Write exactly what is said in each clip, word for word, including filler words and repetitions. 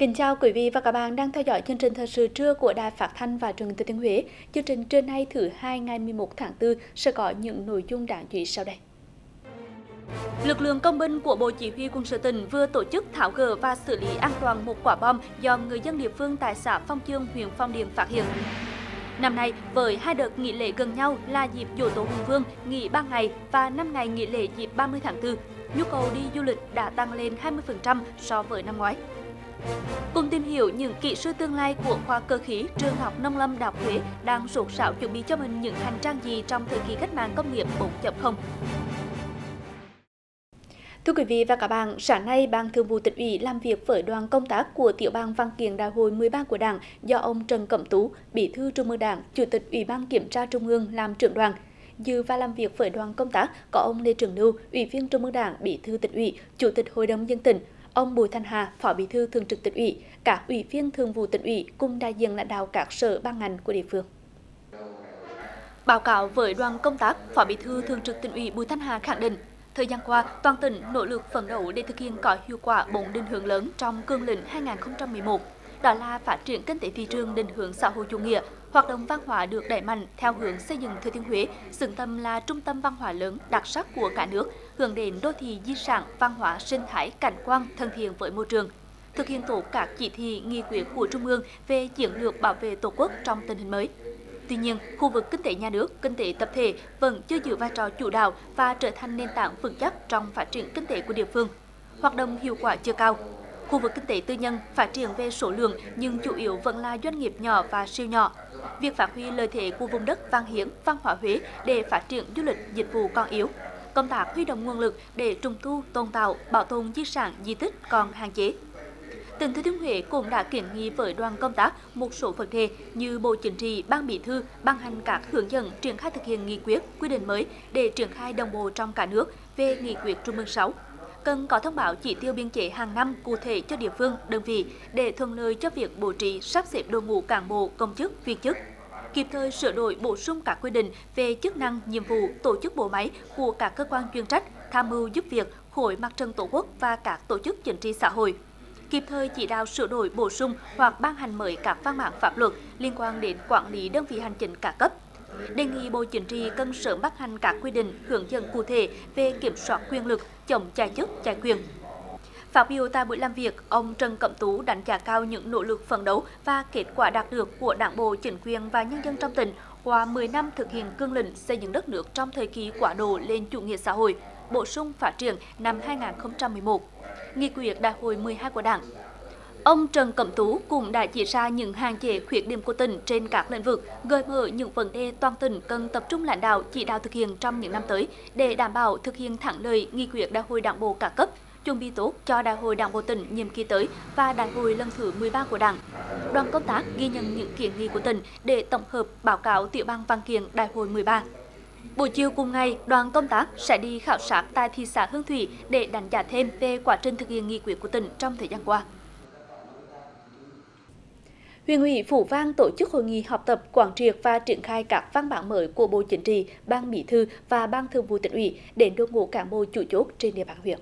Kính chào quý vị và các bạn đang theo dõi chương trình thời sự trưa của Đài Phát thanh và Truyền hình Thừa Thiên Huế. Chương trình trưa nay thứ hai ngày mười một tháng tư sẽ có những nội dung đáng chú ý sau đây. Lực lượng công binh của Bộ Chỉ huy Quân sự tỉnh vừa tổ chức tháo gỡ và xử lý an toàn một quả bom do người dân địa phương tại xã Phong Chương, huyện Phong Điền phát hiện. Năm nay, với hai đợt nghỉ lễ gần nhau là dịp Giỗ Tổ Hùng Vương nghỉ ba ngày và năm ngày nghỉ lễ dịp ba mươi tháng tư, nhu cầu đi du lịch đã tăng lên hai mươi phần trăm so với năm ngoái. Cùng tìm hiểu những kỹ sư tương lai của khoa cơ khí trường học nông lâm Đại học Huế đang sốt sạo chuẩn bị cho mình những hành trang gì trong thời kỳ cách mạng công nghiệp bốn chấm không. Thưa quý vị và các bạn, sáng nay Ban Thường vụ Tỉnh ủy làm việc với đoàn công tác của Tiểu ban Văn kiện Đại hội mười ba của Đảng do ông Trần Cẩm Tú, Bí thư Trung ương Đảng, Chủ tịch Ủy ban Kiểm tra Trung ương làm trưởng đoàn. Dự và làm việc với đoàn công tác có ông Lê Trường Lưu, Ủy viên Trung ương Đảng, Bí thư Tỉnh ủy, Chủ tịch Hội đồng nhân dân tỉnh, ông Bùi Thanh Hà, Phó Bí thư Thường trực Tỉnh ủy, các ủy viên Thường vụ Tỉnh ủy cùng đại diện lãnh đạo các sở ban ngành của địa phương. Báo cáo với đoàn công tác, Phó Bí thư Thường trực Tỉnh ủy Bùi Thanh Hà khẳng định, thời gian qua, toàn tỉnh nỗ lực phấn đấu để thực hiện có hiệu quả bốn định hướng lớn trong cương lĩnh hai nghìn không trăm mười một, đó là phát triển kinh tế thị trường định hướng xã hội chủ nghĩa, hoạt động văn hóa được đẩy mạnh theo hướng xây dựng Thừa Thiên Huế xứng tầm là trung tâm văn hóa lớn đặc sắc của cả nước, hướng đến đô thị di sản văn hóa sinh thái cảnh quan thân thiện với môi trường, thực hiện tốt các chỉ thị nghị quyết của Trung ương về chiến lược bảo vệ Tổ quốc trong tình hình mới. Tuy nhiên, khu vực kinh tế nhà nước, kinh tế tập thể vẫn chưa giữ vai trò chủ đạo và trở thành nền tảng vững chắc trong phát triển kinh tế của địa phương. Hoạt động hiệu quả chưa cao. Khu vực kinh tế tư nhân phát triển về số lượng nhưng chủ yếu vẫn là doanh nghiệp nhỏ và siêu nhỏ. Việc phát huy lợi thế của vùng đất văn hiến, văn hóa Huế để phát triển du lịch dịch vụ còn yếu. Công tác huy động nguồn lực để trùng tu, tôn tạo, bảo tồn di sản di tích còn hạn chế. Tỉnh Thừa Thiên Huế cũng đã kiến nghị với đoàn công tác một số vấn đề như Bộ Chính trị, Ban Bí thư ban hành các hướng dẫn triển khai thực hiện nghị quyết, quy định mới để triển khai đồng bộ trong cả nước về nghị quyết Trung ương sáu. Cần có thông báo chỉ tiêu biên chế hàng năm cụ thể cho địa phương, đơn vị để thuận lợi cho việc bố trí sắp xếp đội ngũ cán bộ, công chức, viên chức. Kịp thời sửa đổi bổ sung các quy định về chức năng, nhiệm vụ, tổ chức bộ máy của các cơ quan chuyên trách, tham mưu giúp việc, Hội Mặt trận Tổ quốc và các tổ chức chính trị xã hội. Kịp thời chỉ đạo sửa đổi bổ sung hoặc ban hành mới các văn bản pháp luật liên quan đến quản lý đơn vị hành chính các cấp. Đề nghị Bộ Chính trị cần sớm ban hành các quy định hướng dẫn cụ thể về kiểm soát quyền lực, chống chạy chức, chạy quyền. Phát biểu tại buổi làm việc, ông Trần Cẩm Tú đánh giá cao những nỗ lực phấn đấu và kết quả đạt được của Đảng bộ, chính quyền và nhân dân trong tỉnh qua mười năm thực hiện cương lĩnh xây dựng đất nước trong thời kỳ quá độ lên chủ nghĩa xã hội, bổ sung phát triển năm hai nghìn không trăm mười một. Nghị quyết Đại hội mười hai của Đảng. Ông Trần Cẩm Tú cũng đã chỉ ra những hạn chế khuyết điểm của tỉnh trên các lĩnh vực, gợi mở những vấn đề toàn tỉnh cần tập trung lãnh đạo chỉ đạo thực hiện trong những năm tới để đảm bảo thực hiện thắng lợi nghị quyết Đại hội Đảng bộ các cấp, chuẩn bị tốt cho Đại hội Đảng bộ tỉnh nhiệm kỳ tới và Đại hội lần thứ mười ba của Đảng. Đoàn công tác ghi nhận những kiến nghị của tỉnh để tổng hợp báo cáo Tiểu ban Văn kiện Đại hội mười ba. Buổi chiều cùng ngày, đoàn công tác sẽ đi khảo sát tại thị xã Hương Thủy để đánh giá thêm về quá trình thực hiện nghị quyết của tỉnh trong thời gian qua. Huyện ủy Phú Vang tổ chức hội nghị họp tập quán triệt và triển khai các văn bản mới của Bộ Chính trị, Ban Bí thư và Ban Thường vụ Tỉnh ủy đến đội ngũ cán bộ chủ chốt trên địa bàn huyện.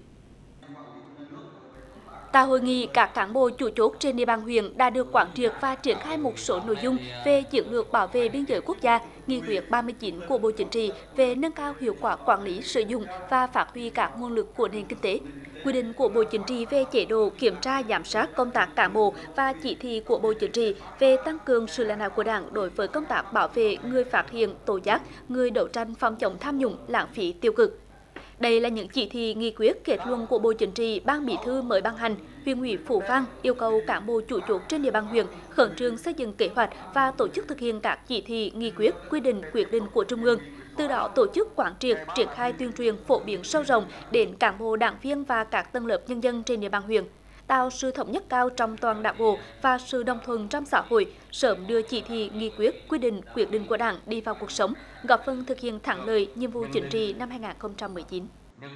Tại hội nghị, các cán bộ chủ chốt trên địa bàn huyện đã được quán triệt và triển khai một số nội dung về chiến lược bảo vệ biên giới quốc gia, nghị quyết ba mươi chín của Bộ Chính trị về nâng cao hiệu quả quản lý, sử dụng và phát huy các nguồn lực của nền kinh tế, quy định của Bộ Chính trị về chế độ kiểm tra giám sát công tác cán bộ và chỉ thị của Bộ Chính trị về tăng cường sự lãnh đạo của Đảng đối với công tác bảo vệ người phát hiện, tố giác, người đấu tranh phòng chống tham nhũng, lãng phí tiêu cực. Đây là những chỉ thị nghị quyết kết luận của Bộ Chính trị, Ban Bí thư mới ban hành. Huyện ủy Phú Vang yêu cầu cán bộ chủ chốt trên địa bàn huyện khẩn trương xây dựng kế hoạch và tổ chức thực hiện các chỉ thị, nghị quyết, quy định, quyết định của Trung ương. Từ đó tổ chức quán triệt, triển khai tuyên truyền phổ biến sâu rộng đến cán bộ, đảng viên và các tầng lớp nhân dân trên địa bàn huyện, tạo sự thống nhất cao trong toàn đảng bộ và sự đồng thuận trong xã hội, sớm đưa chỉ thị, nghị quyết, quy định, quyết định của Đảng đi vào cuộc sống, góp phần thực hiện thắng lợi nhiệm vụ chính trị năm hai nghìn không trăm mười chín.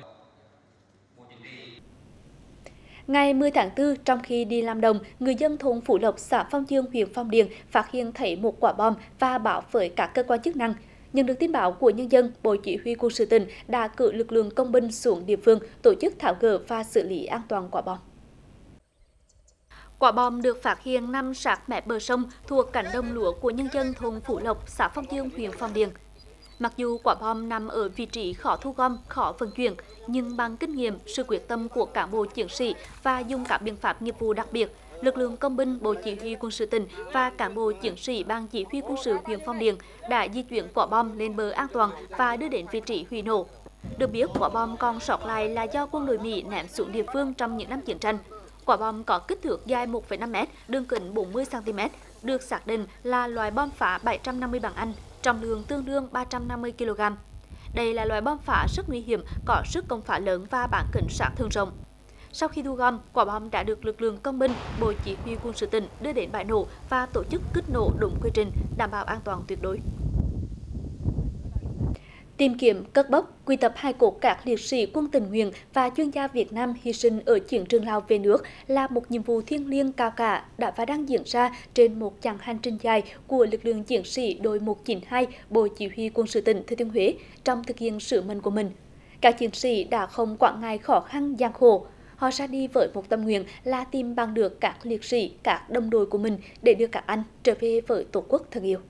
Ngày mười tháng tư, trong khi đi làm đồng, người dân thôn Phú Lộc, xã Phong Dương, huyện Phong Điền phát hiện thấy một quả bom và báo với các cơ quan chức năng. Nhận được tin báo của nhân dân, Bộ Chỉ huy Quân sự tỉnh đã cử lực lượng công binh xuống địa phương tổ chức tháo gỡ và xử lý an toàn quả bom. Quả bom được phát hiện nằm sát mép bờ sông thuộc cánh đồng lúa của nhân dân thôn Phú Lộc, xã Phong Dương, huyện Phong Điền. Mặc dù quả bom nằm ở vị trí khó thu gom, khó vận chuyển, nhưng bằng kinh nghiệm, sự quyết tâm của cán bộ chiến sĩ và dùng các biện pháp nghiệp vụ đặc biệt, lực lượng công binh, bộ chỉ huy quân sự tỉnh và cán bộ chiến sĩ ban chỉ huy quân sự huyện Phong Điền đã di chuyển quả bom lên bờ an toàn và đưa đến vị trí hủy nổ. Được biết, quả bom còn sót lại là do quân đội Mỹ ném xuống địa phương trong những năm chiến tranh. Quả bom có kích thước dài một phẩy năm mét, đường kính bốn mươi xăng ti mét, được xác định là loại bom phá bảy trăm năm mươi bằng Anh, trọng lượng tương đương ba trăm năm mươi ki lô gam. Đây là loại bom phá rất nguy hiểm, có sức công phá lớn và bán kính sát thương rộng. Sau khi thu gom, quả bom đã được lực lượng công binh, bộ chỉ huy quân sự tỉnh đưa đến bãi nổ và tổ chức kích nổ đúng quy trình, đảm bảo an toàn tuyệt đối. Tìm kiếm, cất bốc, quy tập hài cốt các liệt sĩ quân tình nguyện và chuyên gia Việt Nam hy sinh ở chiến trường Lào về nước là một nhiệm vụ thiêng liêng cao cả đã và đang diễn ra trên một chặng hành trình dài của lực lượng chiến sĩ đội một chín hai Bộ Chỉ huy Quân sự tỉnh Thừa Thiên Huế trong thực hiện sứ mệnh của mình. Các chiến sĩ đã không quản ngại khó khăn gian khổ. Họ ra đi với một tâm nguyện là tìm bằng được các liệt sĩ, các đồng đội của mình để đưa các anh trở về với Tổ quốc thân yêu.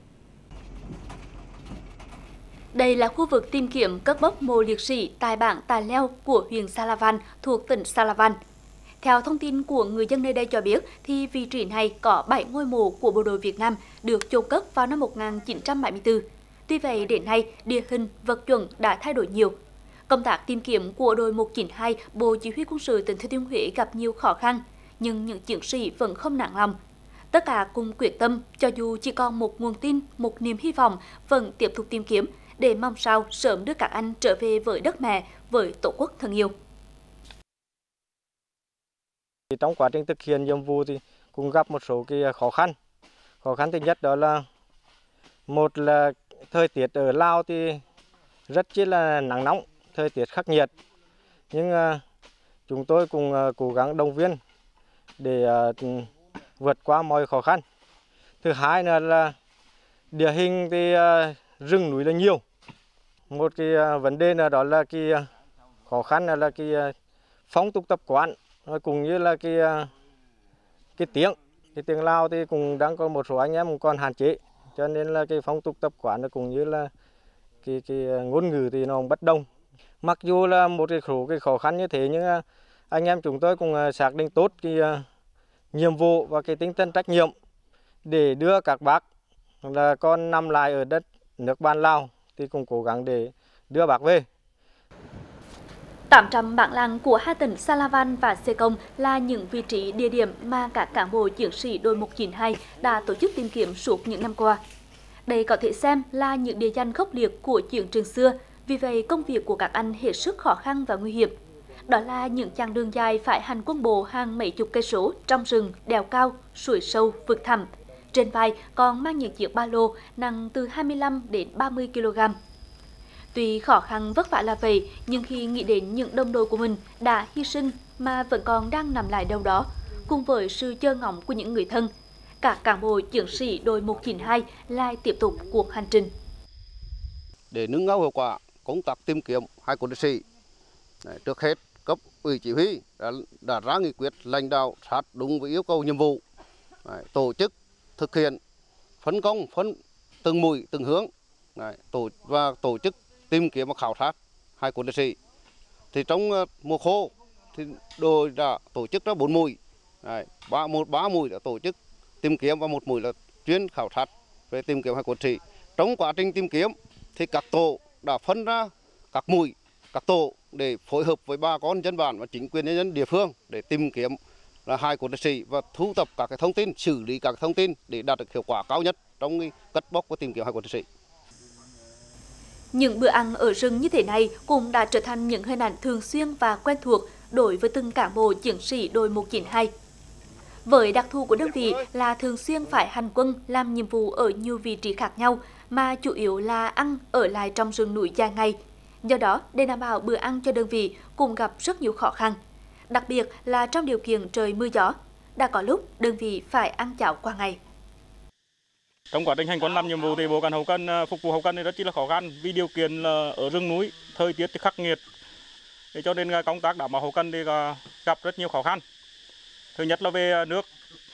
Đây là khu vực tìm kiếm cất bốc mộ liệt sĩ tại bản Tà Leo của huyện Sa La Van thuộc tỉnh Sa La Van. Theo thông tin của người dân nơi đây cho biết, thì vị trí này có bảy ngôi mộ của bộ đội Việt Nam được chôn cất vào năm một nghìn chín trăm bảy mươi tư. Tuy vậy, đến nay, địa hình, vật chuẩn đã thay đổi nhiều. Công tác tìm kiếm của đội một chín hai Bộ Chỉ huy Quân sự tỉnh Thừa Thiên Huế gặp nhiều khó khăn, nhưng những chiến sĩ vẫn không nản lòng. Tất cả cùng quyết tâm, cho dù chỉ còn một nguồn tin, một niềm hy vọng, vẫn tiếp tục tìm kiếm, để mong sao sớm đưa các anh trở về với đất mẹ, với Tổ quốc thân yêu. Trong quá trình thực hiện nhiệm vụ thì cũng gặp một số cái khó khăn. Khó khăn thứ nhất đó là một là thời tiết ở Lào thì rất chỉ là nắng nóng, thời tiết khắc nghiệt. Nhưng uh, chúng tôi cũng uh, cố gắng động viên để uh, vượt qua mọi khó khăn. Thứ hai nữa là địa hình thì uh, rừng núi là nhiều. Một cái uh, vấn đề nào đó là cái uh, khó khăn là, là cái uh, phong tục tập quán, cũng như là cái uh, cái tiếng, cái tiếng Lào thì cũng đang có một số anh em cũng còn hạn chế, cho nên là cái phong tục tập quán cũng như là cái cái ngôn ngữ thì nó bất đồng. Mặc dù là một cái khổ cái khó khăn như thế nhưng uh, anh em chúng tôi cũng uh, xác định tốt cái uh, nhiệm vụ và cái tinh thần trách nhiệm để đưa các bác là con nằm lại ở đất nước bạn Lào thì cũng cố gắng để đưa bác về. tám trăm bản làng của hai tỉnh Sa La Van và Sê Công là những vị trí địa điểm mà các cán bộ chiến sĩ đội một chín hai đã tổ chức tìm kiếm suốt những năm qua. Đây có thể xem là những địa danh khốc liệt của chiến trường xưa, vì vậy công việc của các anh hết sức khó khăn và nguy hiểm. Đó là những chặng đường dài phải hành quân bộ hàng mấy chục cây số trong rừng, đèo cao, suối sâu, vực thẳm. Trên vai còn mang những chiếc ba lô nặng từ hai mươi lăm đến ba mươi ki lô gam. Tuy khó khăn vất vả là vậy, nhưng khi nghĩ đến những đồng đội của mình đã hy sinh mà vẫn còn đang nằm lại đâu đó, cùng với sự chờ ngóng của những người thân, các cán bộ chiến sĩ đội một chín hai lại tiếp tục cuộc hành trình. Để nâng cao hiệu quả công tác tìm kiếm hai cốt liệt sĩ, trước hết cấp ủy chỉ huy đã, đã ra nghị quyết lãnh đạo sát đúng với yêu cầu nhiệm vụ, tổ chức thực hiện phân công phân từng mũi từng hướng tổ và tổ chức tìm kiếm và khảo sát hai cốt liệt sĩ. Thì trong mùa khô thì đội đã tổ chức ra bốn mũi, ba một ba mũi đã tổ chức tìm kiếm và một mũi là chuyên khảo sát về tìm kiếm hai cốt liệt sĩ. Trong quá trình tìm kiếm thì các tổ đã phân ra các mũi, các tổ để phối hợp với bà con dân bản và chính quyền nhân dân địa phương để tìm kiếm là hai cốt liệt sĩ và thu thập các cái thông tin, xử lý các thông tin để đạt được hiệu quả cao nhất trong cái cất bốc và tìm kiếm hai cốt liệt sĩ. Những bữa ăn ở rừng như thế này cũng đã trở thành những hình ảnh thường xuyên và quen thuộc đối với từng cán bộ chiến sĩ đội một chín hai. Với đặc thù của đơn vị là thường xuyên phải hành quân làm nhiệm vụ ở nhiều vị trí khác nhau, mà chủ yếu là ăn ở lại trong rừng núi dài ngày. Do đó, để đảm bảo bữa ăn cho đơn vị cũng gặp rất nhiều khó khăn, đặc biệt là trong điều kiện trời mưa gió. Đã có lúc đơn vị phải ăn cháo qua ngày. Trong quá trình hành quân làm nhiệm vụ thì bộ phận hậu cần phục vụ hậu cần thì rất là khó khăn vì điều kiện là ở rừng núi, thời tiết thì khắc nghiệt. Để cho nên công tác đảm bảo hậu cần thì gặp rất nhiều khó khăn. Thứ nhất là về nước,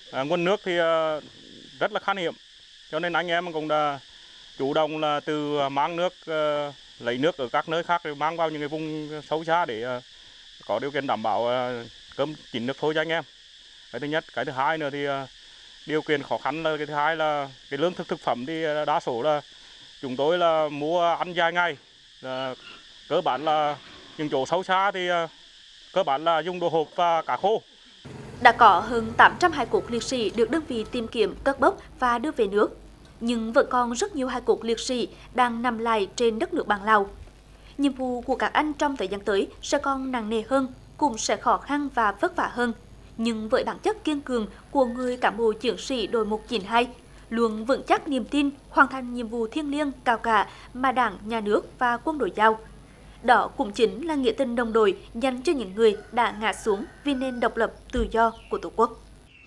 À, nguồn nước thì uh, rất là khan hiếm, cho nên anh em cũng đã chủ động là từ mang nước uh, lấy nước ở các nơi khác rồi mang vào những cái vùng sâu xa để uh, có điều kiện đảm bảo uh, cơm chín nước thôi cho anh em. Cái thứ nhất, cái thứ hai nữa thì uh, điều kiện khó khăn là cái thứ hai là cái lương thực thực phẩm thì đa số là chúng tôi là mua ăn dài ngày, là cơ bản là những chỗ sâu xa thì uh, cơ bản là dùng đồ hộp và cá khô. Đã có hơn tám trăm hài cốt liệt sĩ được đơn vị tìm kiếm, cất bốc và đưa về nước, nhưng vẫn còn rất nhiều hài cốt liệt sĩ đang nằm lại trên đất nước bạn Lào. Nhiệm vụ của các anh trong thời gian tới sẽ còn nặng nề hơn, cũng sẽ khó khăn và vất vả hơn. Nhưng với bản chất kiên cường của người cán bộ chiến sĩ đội một chín hai, luôn vững chắc niềm tin hoàn thành nhiệm vụ thiêng liêng cao cả mà Đảng, Nhà nước và quân đội giao. Đó cũng chính là nghĩa tình đồng đội dành cho những người đã ngã xuống vì nền độc lập tự do của Tổ quốc.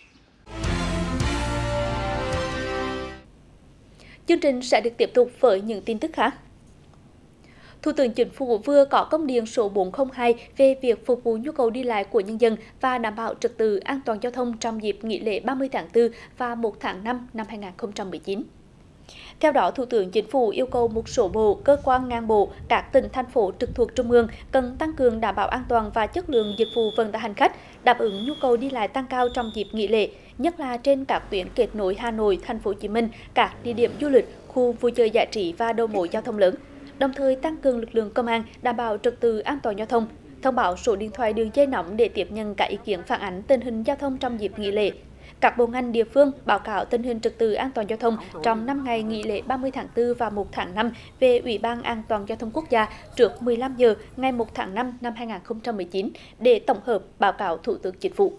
Chương trình sẽ được tiếp tục với những tin tức khác. Thủ tướng Chính phủ vừa có công điện số bốn không hai về việc phục vụ nhu cầu đi lại của nhân dân và đảm bảo trật tự an toàn giao thông trong dịp nghỉ lễ ba mươi tháng tư và một tháng năm năm hai nghìn không trăm mười chín. Theo đó, Thủ tướng Chính phủ yêu cầu một số bộ, cơ quan ngang bộ, các tỉnh, thành phố trực thuộc Trung ương cần tăng cường đảm bảo an toàn và chất lượng dịch vụ vận tải hành khách, đáp ứng nhu cầu đi lại tăng cao trong dịp nghỉ lễ, nhất là trên các tuyến kết nối Hà Nội, Thành phố Hồ Chí Minh, các địa điểm du lịch, khu vui chơi giải trí và đầu mối giao thông lớn. Đồng thời tăng cường lực lượng công an đảm bảo trật tự an toàn giao thông, thông báo số điện thoại đường dây nóng để tiếp nhận các ý kiến phản ánh tình hình giao thông trong dịp nghỉ lễ. Các bộ ngành địa phương báo cáo tình hình trật tự an toàn giao thông trong năm ngày nghỉ lễ ba mươi tháng tư và một tháng năm về Ủy ban An toàn giao thông quốc gia trước mười lăm giờ ngày một tháng năm năm hai nghìn không trăm mười chín để tổng hợp báo cáo Thủ tướng Chính phủ.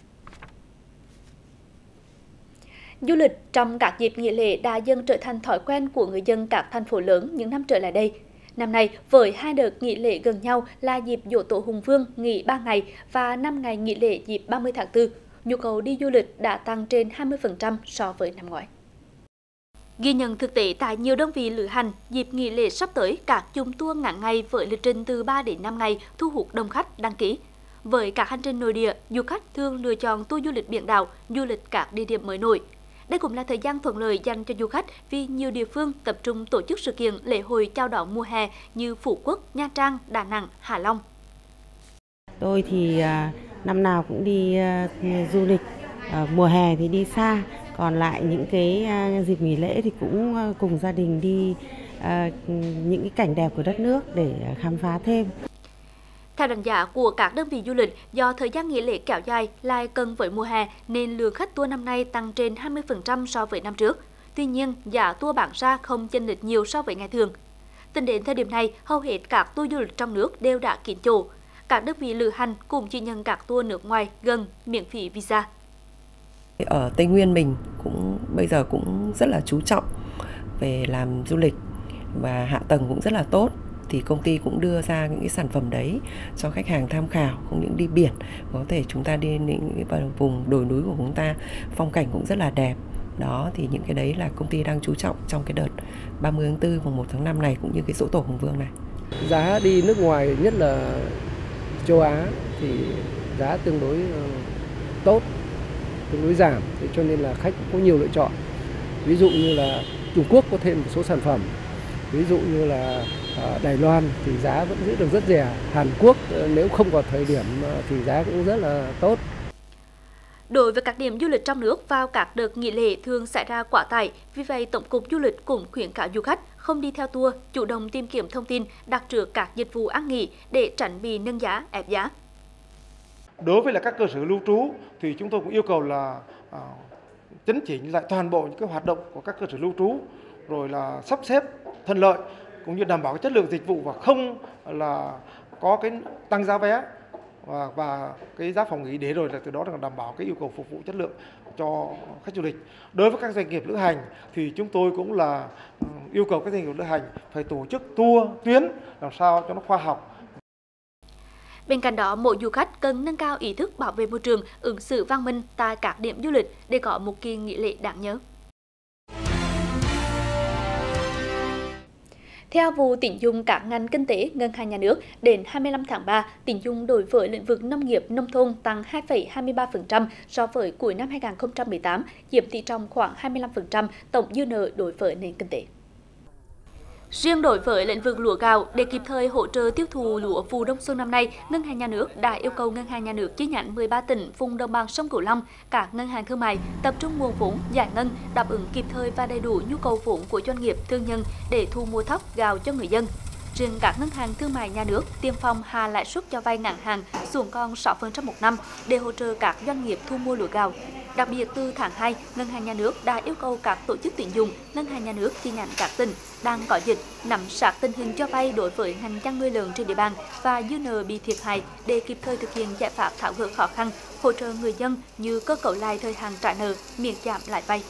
Du lịch trong các dịp nghỉ lễ đã dần trở thành thói quen của người dân các thành phố lớn những năm trở lại đây. Năm nay, với hai đợt nghỉ lễ gần nhau là dịp Giỗ Tổ Hùng Vương nghỉ ba ngày và năm ngày nghỉ lễ dịp ba mươi tháng tư, nhu cầu đi du lịch đã tăng trên hai mươi phần trăm so với năm ngoái. Ghi nhận thực tế tại nhiều đơn vị lữ hành, dịp nghỉ lễ sắp tới, các chùm tour ngắn ngày với lịch trình từ ba đến năm ngày thu hút đông khách đăng ký. Với các hành trình nội địa, du khách thường lựa chọn tour du lịch biển đảo, du lịch các địa điểm mới nổi. Đây cũng là thời gian thuận lợi dành cho du khách vì nhiều địa phương tập trung tổ chức sự kiện lễ hội chào đón mùa hè như Phú Quốc, Nha Trang, Đà Nẵng, Hạ Long. Tôi thì năm nào cũng đi du lịch, mùa hè thì đi xa, còn lại những cái dịp nghỉ lễ thì cũng cùng gia đình đi những cái cảnh đẹp của đất nước để khám phá thêm. Theo đánh giá của các đơn vị du lịch, do thời gian nghỉ lễ kéo dài lại cân với mùa hè nên lượng khách tour năm nay tăng trên hai mươi phần trăm so với năm trước. Tuy nhiên, giá tour bán ra không chênh lệch nhiều so với ngày thường. Tính đến thời điểm này, hầu hết các tour du lịch trong nước đều đã kín chỗ. Các đơn vị lữ hành cũng chỉ nhận các tour nước ngoài gần miễn phí visa. Ở Tây Nguyên mình cũng bây giờ cũng rất là chú trọng về làm du lịch và hạ tầng cũng rất là tốt. Thì công ty cũng đưa ra những cái sản phẩm đấy cho khách hàng tham khảo, không những đi biển, có thể chúng ta đi những cái vùng đồi núi của chúng ta, phong cảnh cũng rất là đẹp. Đó thì những cái đấy là công ty đang chú trọng trong cái đợt ba mươi tháng tư và một tháng năm này cũng như cái Giỗ Tổ Hùng Vương này. Giá đi nước ngoài nhất là châu Á thì giá tương đối tốt, tương đối giảm, thế cho nên là khách cũng có nhiều lựa chọn. Ví dụ như là Trung Quốc có thêm một số sản phẩm, ví dụ như là Đài Loan thì giá vẫn giữ được rất rẻ, Hàn Quốc nếu không vào thời điểm thì giá cũng rất là tốt. Đối với các điểm du lịch trong nước vào các đợt nghỉ lễ thường xảy ra quá tải, vì vậy Tổng cục Du lịch cũng khuyến cáo du khách không đi theo tour, chủ động tìm kiếm thông tin, đặt trước các dịch vụ ăn nghỉ để tránh bị nâng giá, ép giá. Đối với là các cơ sở lưu trú thì chúng tôi cũng yêu cầu là uh, chấn chỉnh lại toàn bộ những cái hoạt động của các cơ sở lưu trú, rồi là sắp xếp thuận lợi cũng như đảm bảo cái chất lượng dịch vụ và không là có cái tăng giá vé và, và cái giá phòng nghỉ, để rồi là từ đó là đảm bảo cái yêu cầu phục vụ chất lượng cho khách du lịch. Đối với các doanh nghiệp lữ hành thì chúng tôi cũng là yêu cầu các doanh nghiệp lữ hành phải tổ chức tour tuyến làm sao cho nó khoa học. Bên cạnh đó, mỗi du khách cần nâng cao ý thức bảo vệ môi trường, ứng xử văn minh tại các điểm du lịch để có một kỳ nghỉ lễ đáng nhớ. Theo vụ tín dụng các ngành kinh tế ngân hàng nhà nước, đến hai mươi lăm tháng ba, tín dụng đối với lĩnh vực nông nghiệp nông thôn tăng hai phẩy hai mươi ba phần trăm so với cuối năm hai nghìn không trăm mười tám, chiếm tỷ trọng khoảng hai mươi lăm phần trăm tổng dư nợ đối với nền kinh tế. Riêng đối với lĩnh vực lúa gạo, để kịp thời hỗ trợ tiêu thụ lúa vụ đông xuân năm nay, Ngân hàng Nhà nước đã yêu cầu Ngân hàng Nhà nước chi nhánh mười ba tỉnh vùng đồng bằng sông Cửu Long, các ngân hàng thương mại tập trung nguồn vốn giải ngân, đáp ứng kịp thời và đầy đủ nhu cầu vốn của doanh nghiệp, thương nhân để thu mua thóc gạo cho người dân. Riêng các ngân hàng thương mại nhà nước tiên phong hạ lãi suất cho vay ngắn hạn xuống còn sáu phần trăm một năm để hỗ trợ các doanh nghiệp thu mua lúa gạo. Đặc biệt từ tháng hai, Ngân hàng Nhà nước đã yêu cầu các tổ chức tín dụng, Ngân hàng Nhà nước chi nhánh các tỉnh đang có dịch nắm sát tình hình cho vay đối với ngành chăn nuôi lợn trên địa bàn và dư nợ bị thiệt hại để kịp thời thực hiện giải pháp tháo gỡ khó khăn, hỗ trợ người dân như cơ cấu lại thời hạn trả nợ, miễn giảm lãi vay.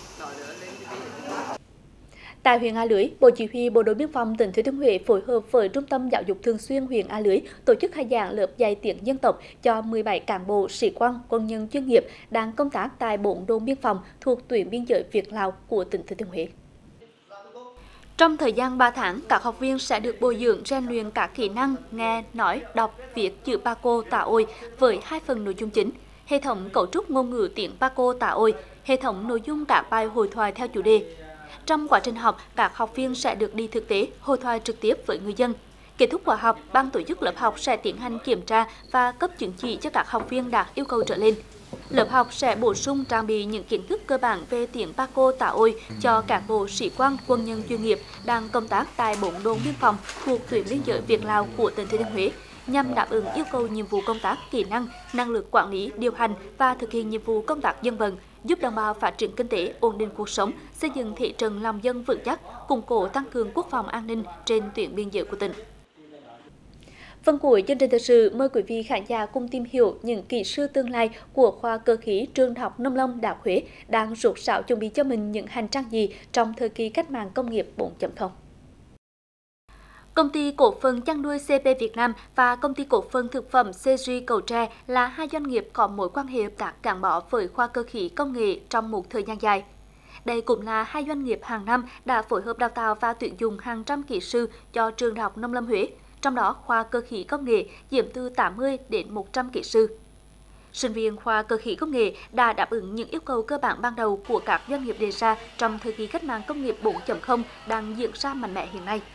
Tại huyện A Lưới, Bộ Chỉ huy Bộ đội Biên phòng tỉnh Thừa Thiên Huế phối hợp với Trung tâm Giáo dục Thường xuyên huyện A Lưới tổ chức khai giảng lớp dạy tiếng dân tộc cho mười bảy cán bộ, sĩ quan, quân nhân chuyên nghiệp đang công tác tại bốn đồn biên phòng thuộc tuyến biên giới Việt Lào của tỉnh Thừa Thiên Huế. Trong thời gian ba tháng, các học viên sẽ được bồi dưỡng rèn luyện các kỹ năng nghe, nói, đọc, viết chữ Paco Tà Ôi với hai phần nội dung chính: hệ thống cấu trúc ngôn ngữ tiếng Paco Tà Ôi, hệ thống nội dung các bài hội thoại theo chủ đề. Trong quá trình học, các học viên sẽ được đi thực tế, hội thoại trực tiếp với người dân. Kết thúc khóa học, ban tổ chức lớp học sẽ tiến hành kiểm tra và cấp chứng chỉ cho các học viên đạt yêu cầu trở lên. Lớp học sẽ bổ sung trang bị những kiến thức cơ bản về tiếng Paco Tà Ôi cho cán bộ, sĩ quan, quân nhân chuyên nghiệp đang công tác tại bốn đồn biên phòng thuộc tuyến biên giới Việt Lào của tỉnh Thừa Thiên Huế, nhằm đáp ứng yêu cầu nhiệm vụ công tác, kỹ năng, năng lực quản lý, điều hành và thực hiện nhiệm vụ công tác dân vận, giúp đồng bào phát triển kinh tế, ổn định cuộc sống, xây dựng thế trận lòng dân vững chắc, củng cố tăng cường quốc phòng an ninh trên tuyến biên giới của tỉnh. Phần cuối chương trình thời sự, mời quý vị khán giả cùng tìm hiểu những kỹ sư tương lai của khoa cơ khí trường Đại học Nông lâm Đại học Huế đang rốt ráo chuẩn bị cho mình những hành trang gì trong thời kỳ cách mạng công nghiệp bốn chấm không. Công ty cổ phần chăn nuôi xê pê Việt Nam và công ty cổ phần thực phẩm xê giê Cầu Tre là hai doanh nghiệp có mối quan hệ hợp tác gắn bó với khoa cơ khí công nghệ trong một thời gian dài. Đây cũng là hai doanh nghiệp hàng năm đã phối hợp đào tạo và tuyển dụng hàng trăm kỹ sư cho trường Đại học Nông lâm Huế, trong đó khoa cơ khí công nghệ chiếm từ tám mươi đến một trăm kỹ sư. Sinh viên khoa cơ khí công nghệ đã đáp ứng những yêu cầu cơ bản ban đầu của các doanh nghiệp đề ra trong thời kỳ cách mạng công nghiệp bốn chấm không đang diễn ra mạnh mẽ hiện nay.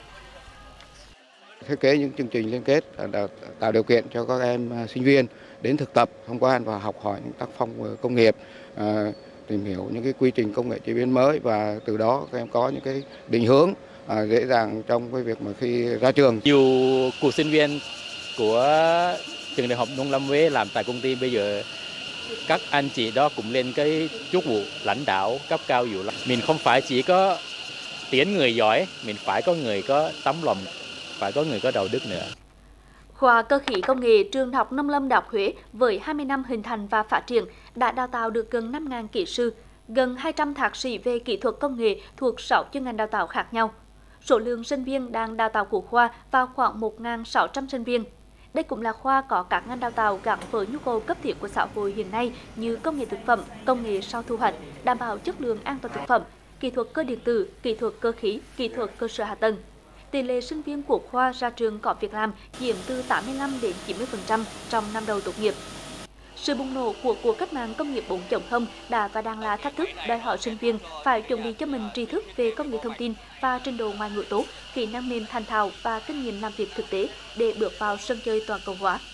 Thiết kế những chương trình liên kết tạo điều kiện cho các em sinh viên đến thực tập, tham quan và học hỏi những tác phong công nghiệp, tìm hiểu những cái quy trình công nghệ chế biến mới và từ đó các em có những cái định hướng dễ dàng trong cái việc mà khi ra trường. Nhiều cựu sinh viên của trường Đại học Nông lâm Huế làm tại công ty bây giờ các anh chị đó cũng lên cái chức vụ lãnh đạo cấp caoอยู่lắm. Mình không phải chỉ có tuyển người giỏi, mình phải có người có tấm lòng, phải có người có đạo đức nữa. Khoa cơ khí công nghệ trường Đại học Nông lâm Đại học Huế với hai mươi năm hình thành và phát triển đã đào tạo được gần năm nghìn kỹ sư, gần hai trăm thạc sĩ về kỹ thuật công nghệ thuộc sáu chuyên ngành đào tạo khác nhau. Số lượng sinh viên đang đào tạo của khoa vào khoảng một nghìn sáu trăm sinh viên. Đây cũng là khoa có các ngành đào tạo gắn với nhu cầu cấp thiết của xã hội hiện nay như công nghệ thực phẩm, công nghệ sau thu hoạch, đảm bảo chất lượng an toàn thực phẩm, kỹ thuật cơ điện tử, kỹ thuật cơ khí, kỹ thuật cơ sở hạ tầng. Tỷ lệ sinh viên của khoa ra trường có việc làm chiếm từ tám mươi lăm đến chín mươi phần trăm trong năm đầu tốt nghiệp. Sự bùng nổ của cuộc cách mạng công nghiệp bốn chấm không đã và đang là thách thức đòi hỏi sinh viên phải chuẩn bị cho mình tri thức về công nghệ thông tin và trình độ ngoại ngữ tốt, kỹ năng mềm thành thạo và kinh nghiệm làm việc thực tế để bước vào sân chơi toàn cầu hóa.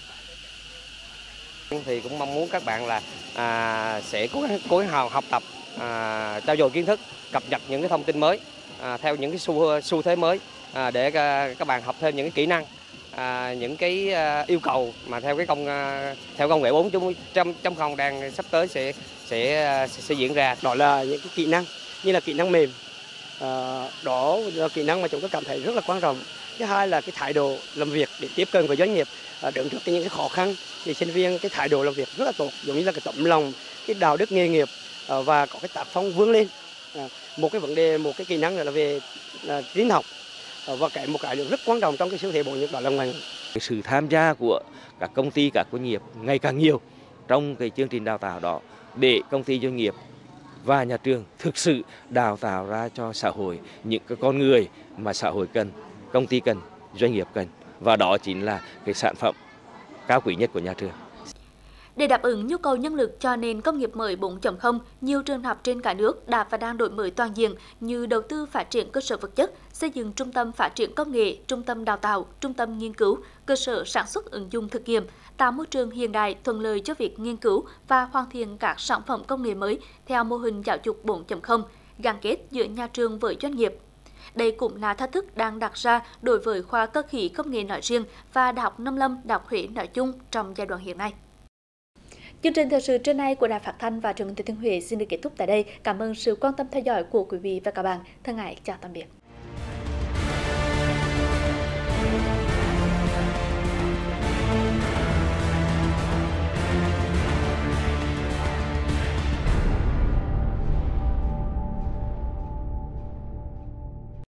Thì cũng mong muốn các bạn là à, sẽ cố gắng cố gắng học tập, à, trau dồi kiến thức, cập nhật những cái thông tin mới à, theo những cái xu xu thế mới à, để à, các bạn học thêm những cái kỹ năng. À, những cái à, yêu cầu mà theo cái công à, theo công nghệ bốn chấm không đang sắp tới sẽ sẽ sẽ diễn ra. Đó là những cái kỹ năng như là kỹ năng mềm, à, đó là kỹ năng mà chúng tôi cảm thấy rất là quan trọng. Thứ hai là cái thái độ làm việc để tiếp cận với doanh nghiệp, à, đứng trước những cái khó khăn thì sinh viên cái thái độ làm việc rất là tốt, giống như là cái tấm lòng, cái đạo đức nghề nghiệp à, và có cái tác phong vươn lên. À, một cái vấn đề, một cái kỹ năng nữa là về à, tin học. Và cái một cái rất quan trọng trong cái xu thế bốn chấm không đó là ngoại ngữ. Sự tham gia của các công ty, các doanh nghiệp ngày càng nhiều trong cái chương trình đào tạo đó để công ty doanh nghiệp và nhà trường thực sự đào tạo ra cho xã hội những cái con người mà xã hội cần, công ty cần, doanh nghiệp cần, và đó chính là cái sản phẩm cao quý nhất của nhà trường. Để đáp ứng nhu cầu nhân lực cho nền công nghiệp mới bốn chấm không, nhiều trường học trên cả nước đã và đang đổi mới toàn diện như đầu tư phát triển cơ sở vật chất, xây dựng trung tâm phát triển công nghệ, trung tâm đào tạo, trung tâm nghiên cứu, cơ sở sản xuất ứng dụng thực nghiệm, tạo môi trường hiện đại thuận lợi cho việc nghiên cứu và hoàn thiện các sản phẩm công nghệ mới theo mô hình giáo dục bốn chấm không, gắn kết giữa nhà trường với doanh nghiệp. Đây cũng là thách thức đang đặt ra đối với khoa cơ khí công nghệ nói riêng và Đại học Nông lâm, Đại học Huế nói chung trong giai đoạn hiện nay. Chương trình thời sự trưa nay của Đài Phát thanh và Truyền hình Thừa Thiên Huế xin được kết thúc tại đây. Cảm ơn sự quan tâm theo dõi của quý vị và các bạn. Thân ái chào tạm biệt.